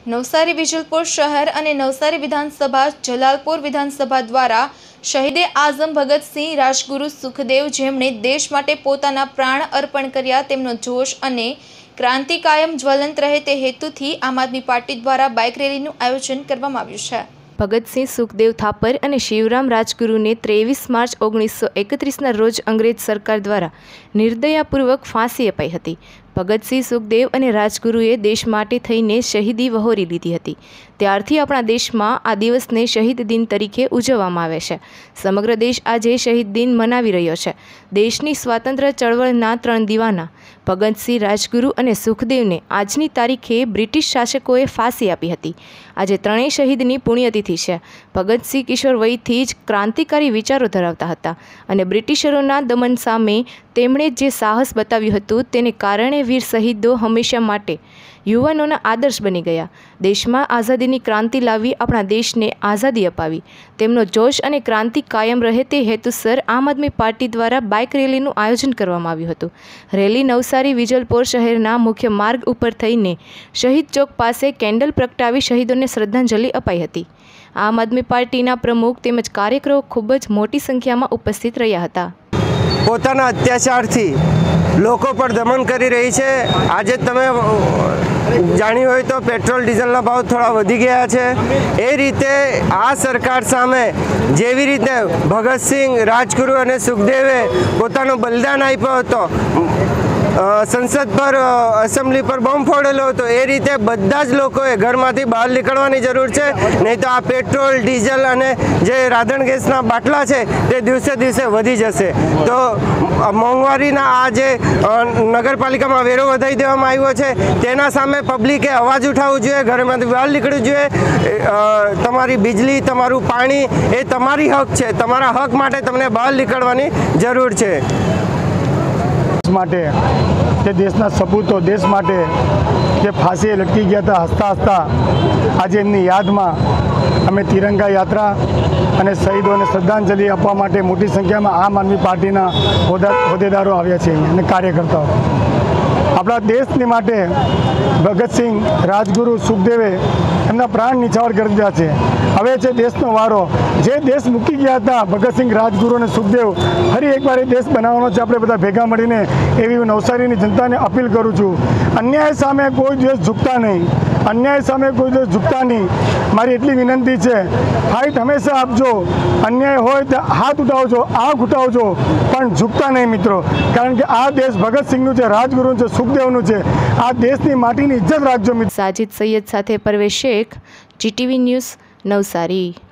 નવસારી વિજલપુર શહેર અને નવસારી વિધાનસભા જલાલપુર વિધાનસભા દ્વારા શહીદે આઝમ ભગતસિંહ રાજગુરુ સુખદેવ જેમણે દેશ માટે પોતાના પ્રાણ અર્પણ કર્યા તેમનો જોશ અને ક્રાંતિ કાયમ જ્વલંત રહે તે હેતુથી આમ આદમી પાર્ટી દ્વારા બાઇક રેલીનું આયોજન કરવામાં આવ્યું છે। ભગતસિંહ સુખદેવ થાપર અને શિવરામ રાજગુરુને 23 માર્ચ 1931ના રોજ અંગ્રેજ સરકાર દ્વારા નિર્દયાપૂર્વક ફાંસી અપાઈ હતી। ભગતસિંહ સુખદેવ અને રાજગુરુએ દેશ માટે થઈને શહીદી વહોરી લીધી હતી। ત્યારથી આપણા દેશમાં આ દિવસને શહીદ દિન તરીકે ઉજવવામાં આવે છે। સમગ્ર દેશ આજે શહીદ દિન મનાવી રહ્યો છે। દેશની સ્વાતંત્ર્ય ચળવળના 3 દીવાના ભગતસિંહ, રાજગુરુ અને સુખદેવને આજની તારીખે બ્રિટિશ શાસકોએ ફાંસી આપી હતી। આજે ત્રણેય શહીદની પુણ્યતિથિ છે। ભગતસિંહ કિશોર વયથી જ ક્રાંતિકારી વિચારો ધરાવતા હતા અને બ્રિટિશરોના દમન સામે તેમણે જે સાહસ બતાવ્યું હતું તેને કારણે વીર શહીદો હંમેશા માટે યુવાનોના આદર્શ બની ગયા। દેશમાં આઝાદીની ક્રાંતિ લાવી આપણા દેશને આઝાદી અપાવી। તેમનો જોશ અને ક્રાંતિ કાયમ રહે તે હેતુસર આમ આદમી પાર્ટી દ્વારા બાઇક રેલીનું આયોજન કરવામાં આવ્યું હતું। રેલી નવસારી વિજલપોર શહેરના મુખ્ય માર્ગ ઉપર થઈને શહીદ ચોક પાસે કેન્ડલ પ્રગટાવી શહીદોને શ્રદ્ધાંજલિ અપાઈ હતી। આમ આદમી પાર્ટીના પ્રમુખ તેમજ કાર્યકરો ખૂબ જ મોટી સંખ્યામાં ઉપસ્થિત રહ્યા હતા। પોતાના અત્યાચારથી લોકો પર દમન કરી રહી છે। આજે તમે જાણ્યું હોય તો પેટ્રોલ ડીઝલના ભાવ થોડા વધી ગયા છે। એ રીતે આ સરકાર સામે જેવી રીતે ભગતસિંહ, રાજગુરુ અને સુખદેવે પોતાનું બલિદાન આપ્યો હતો, સંસદ પર, એસેમ્બલી પર બોમ્બ ફોડેલો હતો, એ રીતે બધા જ લોકોએ ઘરમાંથી બહાર નીકળવાની જરૂર છે। નહીં તો આ પેટ્રોલ, ડીઝલ અને જે રાંધણ ગેસના બાટલા છે તે દિવસે દિવસે વધી જશે। તો મોંઘવારીના આ જે નગરપાલિકામાં વેરો વધારી દેવામાં આવ્યો છે તેના સામે પબ્લિકે અવાજ ઉઠાવવું જોઈએ, ઘરમાંથી બહાર નીકળવું જોઈએ। તમારી વીજળી, તમારું પાણી એ તમારી હક છે। તમારા હક માટે તમને બહાર નીકળવાની જરૂર છે। માટે જે દેશના સપૂતો દેશ માટે જે ફાંસીએ લટકી ગયા હતા હસતા હસતા આજે એમની યાદમાં અમે તિરંગા યાત્રા અને શહીદોને શ્રદ્ધાંજલિ આપવા માટે મોટી સંખ્યામાં આમ આદમી પાર્ટીના હોદ્દેદારો આવ્યા છે અને કાર્યકર્તાઓ। આપણા દેશની માટે ભગતસિંહ, રાજગુરુ, સુખદેવે એમના પ્રાણ નિછાવર કરી દીધા છે। હવે છે દેશનો વારો। જે દેશ મૂકી ગયા હતા ભગતસિંહ, રાજગુરુ અને સુખદેવ, ફરી એકવાર એ દેશ બનાવવાનો છે। આપણે બધા ભેગા મળીને એવી હું નવસારીની જનતાને અપીલ કરું છું। અન્યાય સામે કોઈ દિવસ ઝૂકતા નહીં, અન્યાય સામે કોઈ દિવસ ઝૂકતા નહીં। મારી એટલી વિનંતી છે, ફાઇટ હંમેશા આપજો। અન્યાય હોય તો હાથ ઉઠાવજો, આંખ ઉઠાવજો, પણ ઝૂકતા નહીં મિત્રો। કારણ કે આ દેશ ભગતસિંહનું છે, રાજગુરુનું છે, સુખદેવનું છે। આ દેશની માટીની ઇજ્જત રાખજો મિત્રો। સાજિદ સૈયદ સાથે પરવેશ શેખ, GTV ન્યૂઝ, નવસારી।